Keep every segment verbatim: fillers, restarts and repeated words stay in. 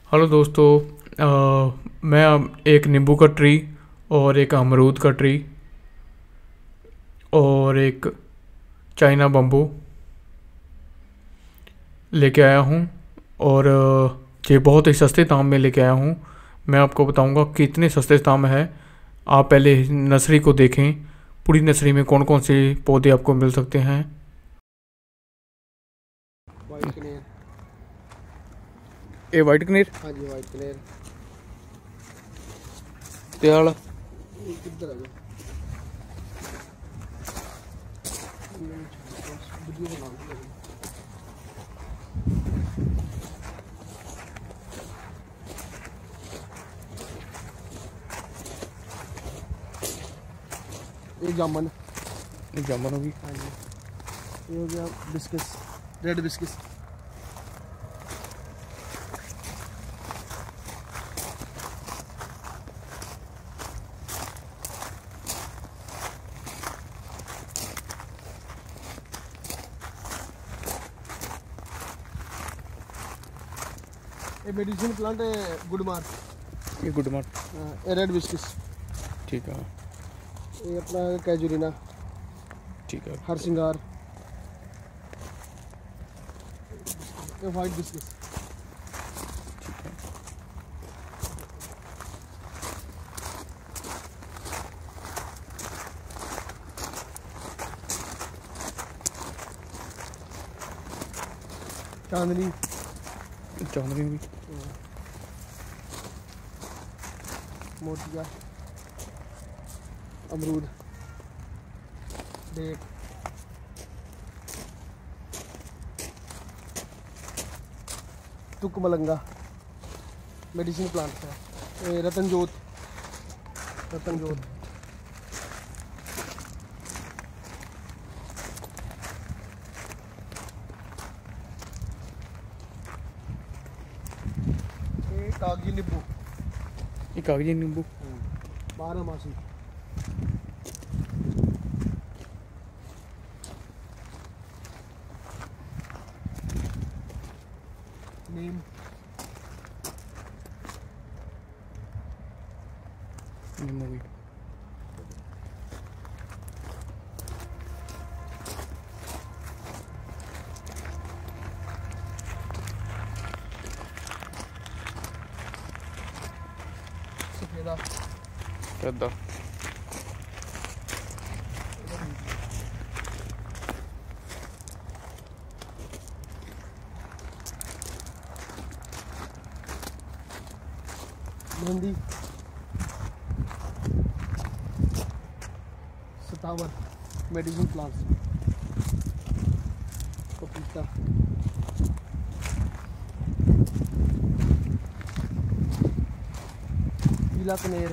Hello दोस्तों। अ, मैं अब एक नींबू का ट्री और एक अमरूद का ट्री और एक चाइना बम्बू लेके आया हूँ। और अ, ये बहुत ही सस्ते दाम में लेके आया हूँ। मैं आपको बताऊँगा कितने सस्ते दाम है। आप पहले नर्सरी को देखें, पूरी नर्सरी में कौन कौन से पौधे आपको मिल सकते हैं। वाइट कनेर। ये वाइट कनेर हाँ जी, वाइट कनेर। ते वाला ये किधर आ गया? वीडियो बना लो। ये जामुन। ये जामुन होगी। हाँ जी। ये हो गया बिस्किस, रेड बिस्किस। ये मेडिसिन प्लांट है गुड मार्क। ये गुड मार्क। ये रेड बिस्किस। ठीक है। ये अपना कैजुरीना। ठीक है। हर सिंगार। ये वाइट बिस्किस। ठीक है। चांदनी। चांदनी भी। मोतिया। अमरूद। डेट। तुक मलंगा। मेडिसिन प्लांट है। ये रतन जोत। रतन जोत। ये कागजी नींबू। ये कागजी नींबू। बारह मासी। नीम। नींबू भी। सफेदा। गद्दा। मेहंदी। सतावर। Medicine plants. पपीता। पीला कनेर।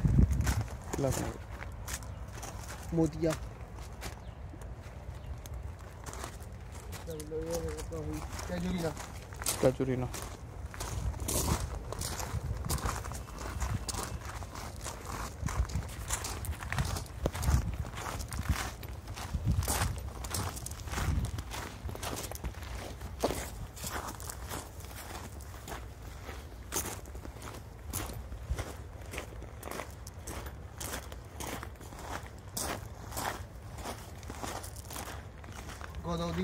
मोतिया। कैजुरीना। कैचुरीना। गोदावरी।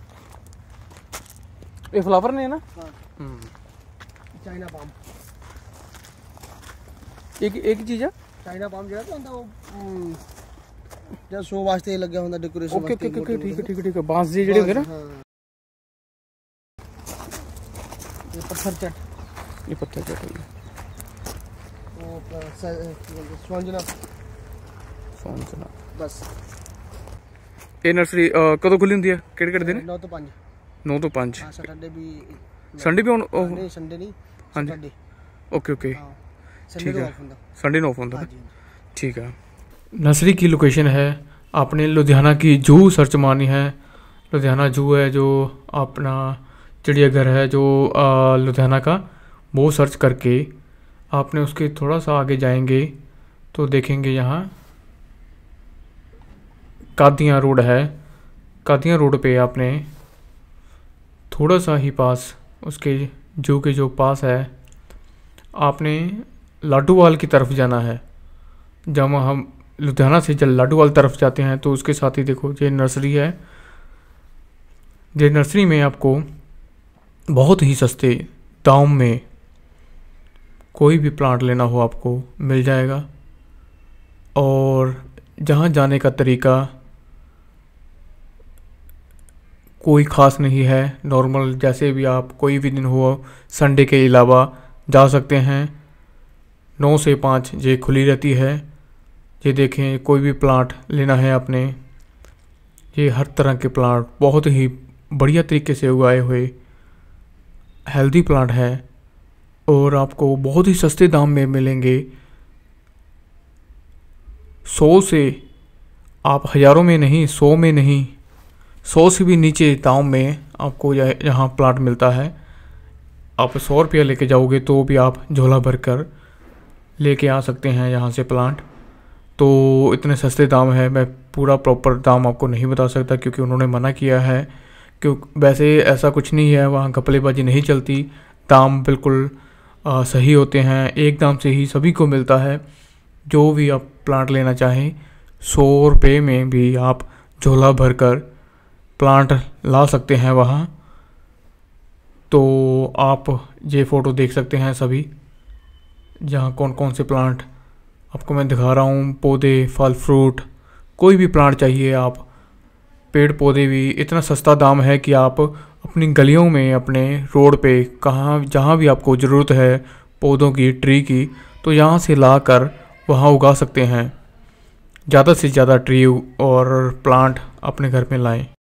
ये फ्लावर नहीं है ना। हाँ। हम्म। China palm. एक एक ही चीज है। चाइना पाम जो है तो वो जब शो वास्ते लगे होता डेकोरेशन ओके ओके ओके ठीक है ठीक है ठीक है। बांस जी जेडे होंगे ना। ये पत्थर चट। ये पत्थर चट होगी। वो स्वांजना। सोनचना। बस ਇਹ ਨਰਸਰੀ ਕਦੋਂ ਖੁੱਲੀ ਹੁੰਦੀ ਹੈ? ਕਿਹੜੇ ਕਿਹੜੇ ਦਿਨ? नौ तो पाँच। नौ ਤੋਂ ਪੰਜ। हाँ सैटरडे भी। संडे भी हाँ, नहीं संडे नहीं। हाँ जी। सैटरडे। ओके ओके हाँ संडे ठीक को है। ऑफ होता। संडे ਨੂੰ ਆਫ ਹੁੰਦਾ हाँ है। जी। ठीक है। नर्सरी की लोकेशन है, आपने लुधियाना की जू सर्च मारनी है। लुधियाना जू है जो अपना चिड़ियाघर है जो आ, लुधियाना का, वो सर्च करके आपने उसके थोड़ा सा आगे जाएंगे तो देखेंगे यहाँ कादियाँ रोड है। कादियाँ रोड पे आपने थोड़ा सा ही पास उसके जू के जो पास है आपने लाडोवाल की तरफ जाना है। जब हम लुधियाना से जब लाडोवाल तरफ जाते हैं तो उसके साथ ही देखो ये नर्सरी है। ये नर्सरी में आपको बहुत ही सस्ते दाम में कोई भी प्लांट लेना हो आपको मिल जाएगा। और जहाँ जाने का तरीका कोई ख़ास नहीं है, नॉर्मल जैसे भी आप कोई भी दिन हो संडे के अलावा जा सकते हैं। नौ से पाँच ये खुली रहती है। ये देखें, कोई भी प्लांट लेना है आपने, ये हर तरह के प्लांट बहुत ही बढ़िया तरीके से उगाए हुए हेल्दी प्लांट है और आपको बहुत ही सस्ते दाम में मिलेंगे। सौ से आप हज़ारों में नहीं, सौ में नहीं, सौ से भी नीचे दाम में आपको यहाँ प्लांट मिलता है। आप सौ रुपया लेके जाओगे तो भी आप झोला भर कर लेके आ सकते हैं यहाँ से प्लांट। तो इतने सस्ते दाम है। मैं पूरा प्रॉपर दाम आपको नहीं बता सकता क्योंकि उन्होंने मना किया है। क्यों, वैसे ऐसा कुछ नहीं है, वहाँ घपलेबाजी नहीं चलती। दाम बिल्कुल आ, सही होते हैं, एक दाम से ही सभी को मिलता है। जो भी आप प्लांट लेना चाहें सौ रुपये में भी आप झोला भर कर प्लांट ला सकते हैं वहाँ। तो आप ये फ़ोटो देख सकते हैं सभी, जहाँ कौन कौन से प्लांट आपको मैं दिखा रहा हूँ। पौधे, फल, फ्रूट, कोई भी प्लांट चाहिए आप, पेड़ पौधे भी। इतना सस्ता दाम है कि आप अपनी गलियों में, अपने रोड पे, कहाँ जहाँ भी आपको ज़रूरत है पौधों की, ट्री की, तो यहाँ से ला कर वहाँ उगा सकते हैं। ज़्यादा से ज़्यादा ट्री और प्लांट अपने घर में लाएं।